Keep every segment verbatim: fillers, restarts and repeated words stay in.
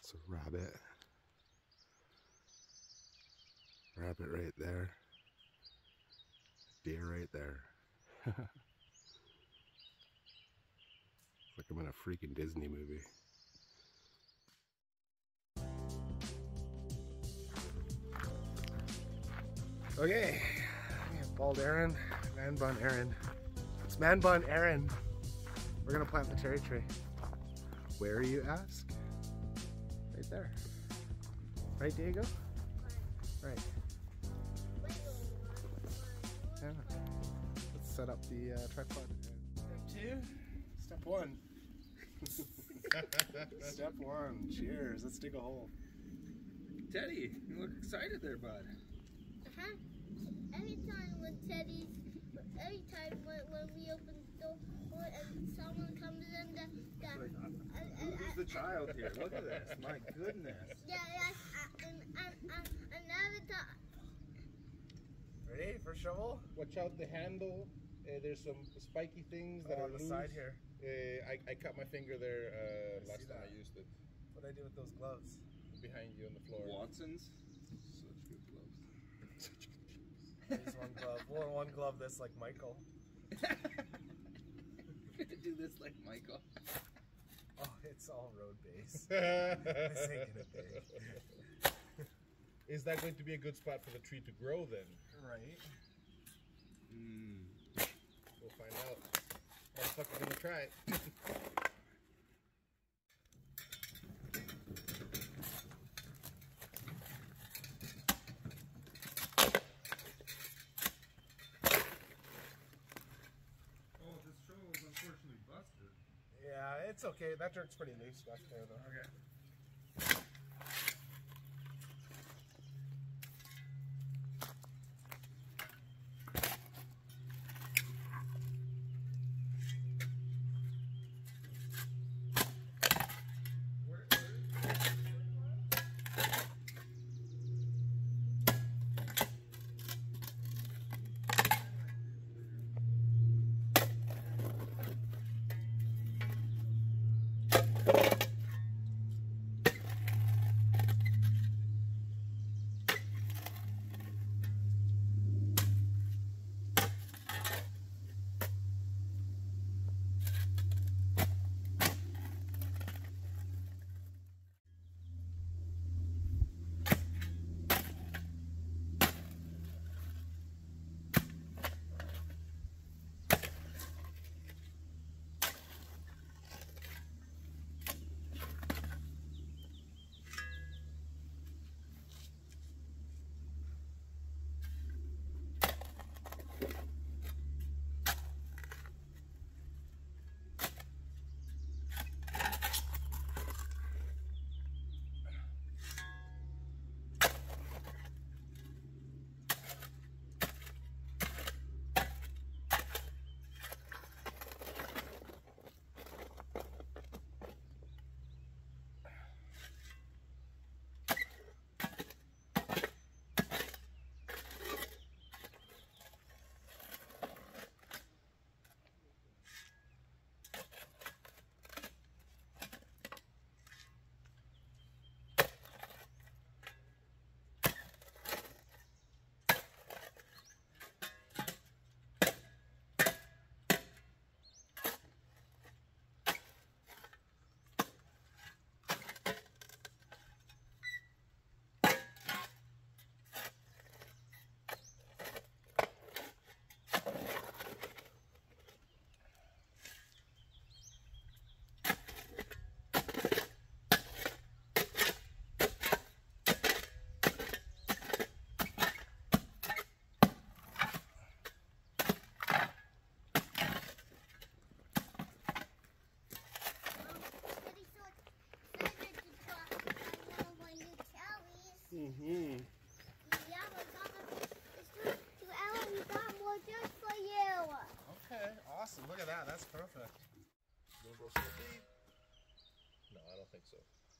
That's a rabbit. Rabbit right there. Deer right there. Like I'm in a freaking Disney movie. Okay, we have Bald Aaron, Man Bun Aaron. It's Man Bun Aaron. We're gonna plant the cherry tree. Where, you ask? Right there. Right, Diego? Right. Yeah. Let's set up the uh, tripod. Step two. Step one. Step one. Cheers. Let's dig a hole. Teddy, you look excited there, bud. Uh-huh. Every time when Teddy's, every time when, when we open the door and someone comes in, the, the, Like, uh, Who uh, is the child here? Look at this. My goodness. yeah, yeah, uh, and, and, and, and every time. Ready for shovel? Watch out the handle. Uh, there's some spiky things that Oh, are on the loose. side here. Uh, I, I cut my finger there uh, I last see time that. I used it. What do I do with those gloves? Behind you on the floor. Watson's? Such good gloves. Use one glove. Well, one glove this like Michael. Do this like Michael. Oh, it's all road base. This ain't gonna be. Is that going to be a good spot for the tree to grow then? Right. Mm. We'll find out. Motherfucker's gonna try it. Oh, this shovel is unfortunately busted. Yeah, it's okay. That dirt's pretty loose back there, though. Okay. Mm-hmm. Yeah, we got the, to Ellen, we got more just for you. Okay, awesome. Look at that. That's perfect. Gonna go so deep? No, I don't think so.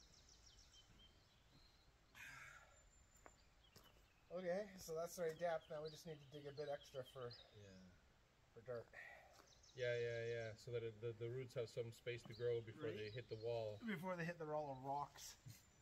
Okay, so that's the right depth. Now we just need to dig a bit extra for Yeah. for dirt. Yeah, yeah, yeah. So that it, the, the roots have some space to grow before Right. they hit the wall. Before they hit the roll of rocks.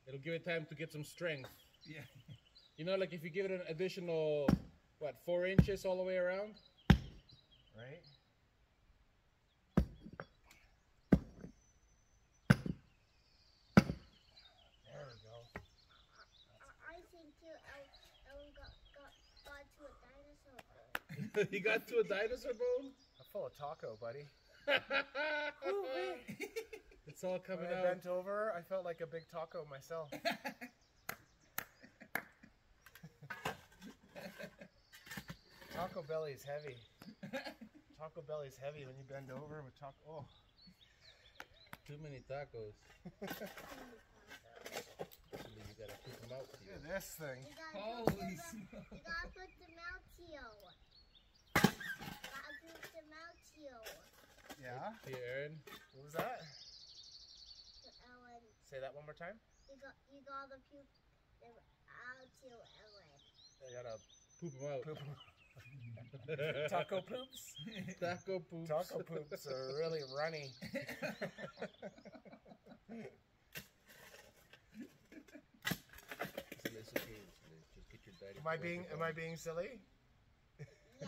It'll give it time to get some strength. Yeah. You know, like if you give it an additional, what, four inches all the way around? Right? There we go. I, I think you Ellen, Ellen got, got, got to a dinosaur bone. You got to a dinosaur bone? I'm full of taco, buddy. It's all coming When I out. bent over, I felt like a big taco myself. Taco belly's heavy. Taco belly's heavy when you bend over with taco. Oh. Too many tacos. Actually, you gotta keep them out Look here. at this thing. You gotta Holy put them, smokes. you gotta put them out here. Gotta put them out here. Yeah? Here, Aaron. What was that? To Ellen. Say that one more time. You got you gotta puke them out to Ellen. I gotta Poop them out. poop. Taco poops? Taco poops. Taco poops are really runny. It's okay. Just get your daddy. Am I being am I being silly? Yeah.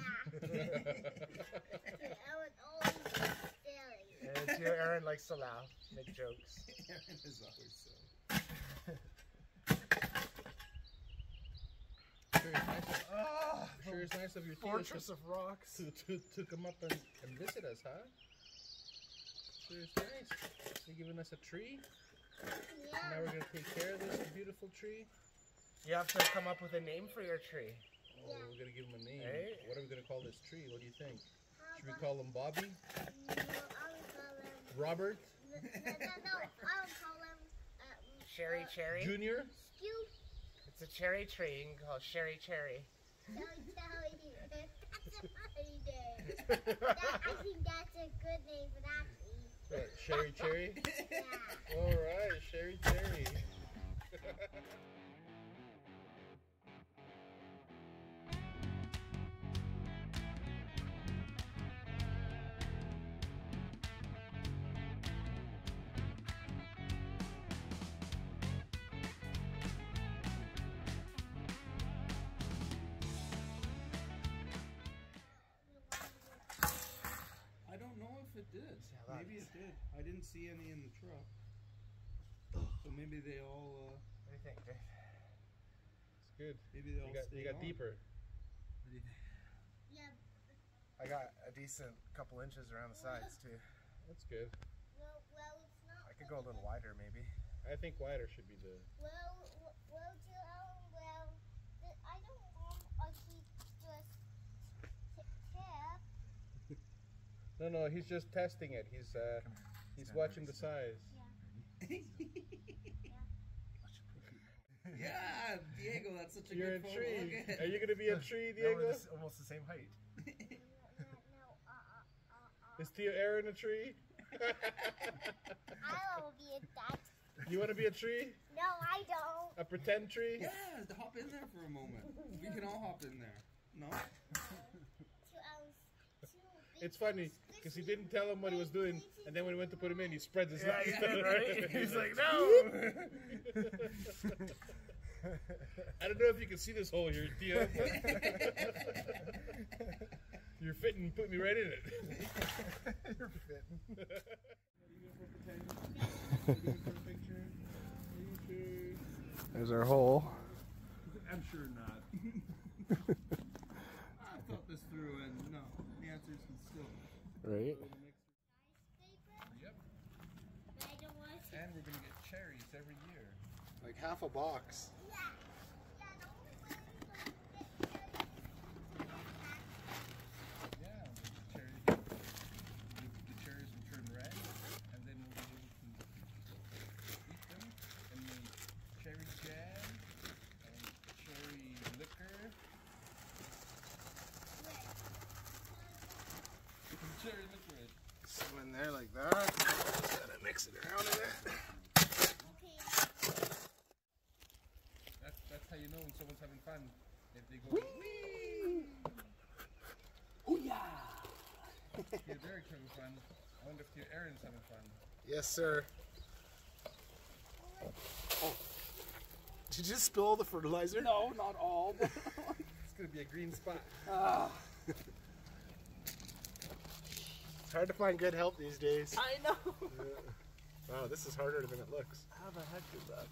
Ellen always gets silly. And it's here, Aaron likes to laugh, make jokes. Aaron is always so. Sure, it's nice of, Ah, sure it's nice of your fortress to, of rocks. to, to, to come up and, and visit us, huh? Sure it's nice. You're giving us a tree. Now Yeah. we're gonna take care of this beautiful tree. You have to come up with a name for your tree. Oh, Yeah. we're gonna give him a name. Hey. What are we gonna call this tree? What do you think? How Should we about- call him Bobby? No, I would call him. Robert? No, no, no, no. I would call him. Um, Cherry uh, cherry. Junior? Scoop. It's a cherry tree. You can call it Sherry Cherry. Cherry, cherry. That's a funny name. That, I think that's a good name for that tree. What, Sherry Cherry? Yeah. Alright, Sherry Cherry. I don't know if it did. See how that Maybe is. it did. I didn't see any in the truck. So maybe they all, uh, What do you think, Dave? It's good. maybe they all You got, stayed you got on. deeper. What do you think? Yeah. I got a decent couple inches around the sides too. That's good. Well, well, it's not. I could go a little wider maybe. I think wider should be the. Well, w- well, to um, well, th- I don't want a sheep just t- tap. No, no, he's just testing it. He's uh, he's watching the size. Yeah, Diego, that's such a You're a good photo. tree. Look at Are you gonna be a tree, No, we're Diego? the s- almost the same height. No, no, uh, uh, uh, Is Tio Aaron a tree? I will be a that. You want to be a tree? No, I don't. A pretend tree? Yeah, hop in there for a moment. We can all hop in there. No? Two ounce, two big It's funny because he didn't tell him what he was doing, and then when he went to put him in, he spreads his Yeah, legs. he did, right? He's like, no! I don't know if you can see this hole here, Tio. You're fitting, put me right in it. You're fitting. There's our hole. I'm sure not. I thought this through and no, the answer is still no. Right. Yep. But I don't want to. And we're gonna get cherries every year. Like half a box. Yeah. Yeah, the only way to get Yeah, the cherries, the, the cherries will turn red, and then we'll be able to eat them and make cherry jam and cherry liquor. Cherry liquor. So in there like that. Just gotta mix it around a bit. okay. That's, that's how you know when someone's having fun. If they go, wee! Tio Derek's having fun. I wonder if Tio Aaron's having fun. Yes, sir. Did you spill all the fertilizer? No, not all. But It's gonna be a green spot. ah, It's hard to find good help these days. I know. Wow, this is harder than it looks. How the heck is that?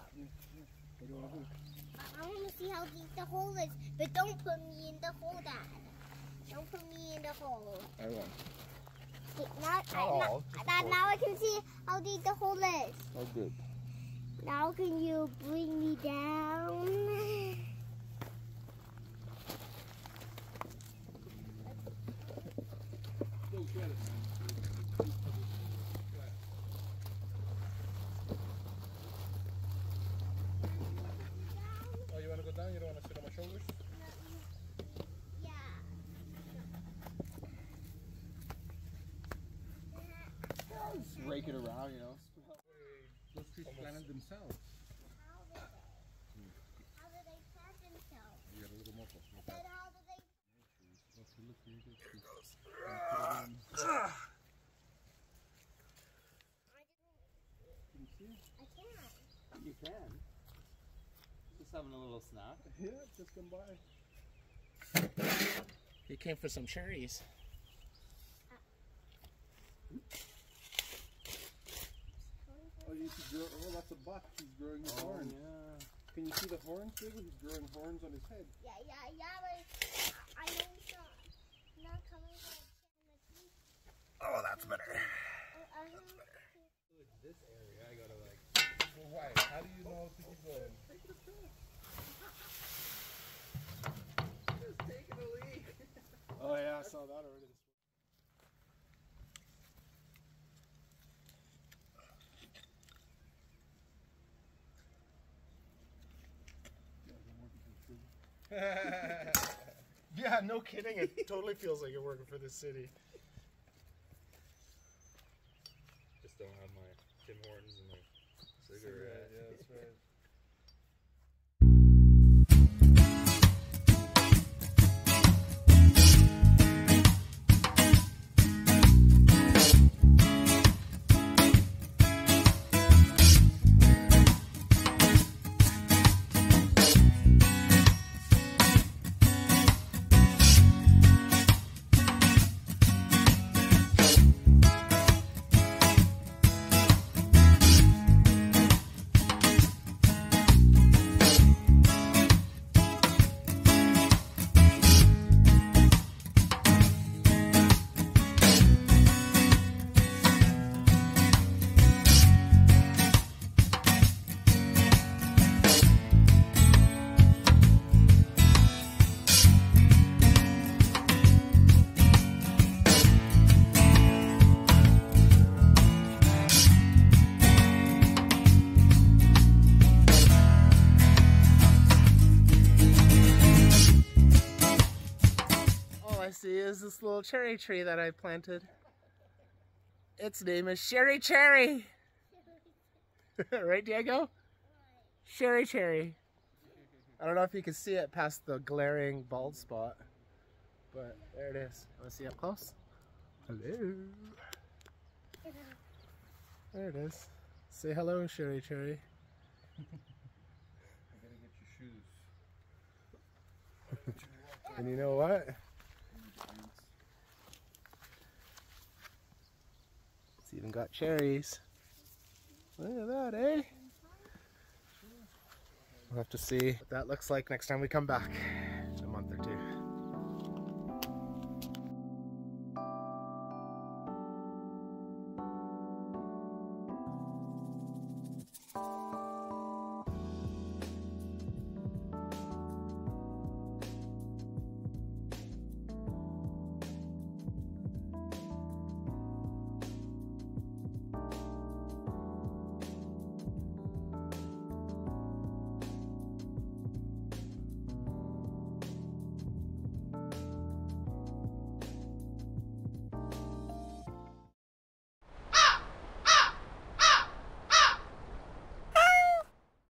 I want to see how deep the hole is, but don't put me in the hole, Dad. Don't put me in the hole. I won't. Now, Oh, now, Dad, now I can see how deep the hole is. Oh, good. Now can you bring me down? Go get it. Oh, you wanna go down? You don't wanna sit on my shoulders? Yeah. Just rake it around, you know. Those trees planted themselves. How did they? How did they plant themselves? You got a little more. Then how did they? Look, look, here it is. Can you see? I can't. You can. Just having a little snack. Yeah, just come by. He came for some cherries. Oh, you see, grow, oh, that's a buck. He's growing his horn. yeah. Can you see the horns, baby? He's growing horns on his head. Yeah, yeah, yeah, but I know it's not, not coming from the tree. Oh, that's better. Uh, I know. This area, I gotta like. Well, why? How do you know to keep going? Just taking a leak. Oh yeah, I saw that already. Yeah, no kidding. It totally feels like you're working for the city. Just don't have my Tim Hortons and my cigarette. Yeah, that's right. See is this little cherry tree that I planted. Its name is Sherry Cherry. Right, Diego? Sherry Cherry. I don't know if you can see it past the glaring bald spot, but there it is. Want to see up close? Hello. There it is. Say hello, Sherry Cherry. I gotta get your shoes. And you know what? It's even got cherries. Look at that, eh? We'll have to see what that looks like next time we come back in a month or two.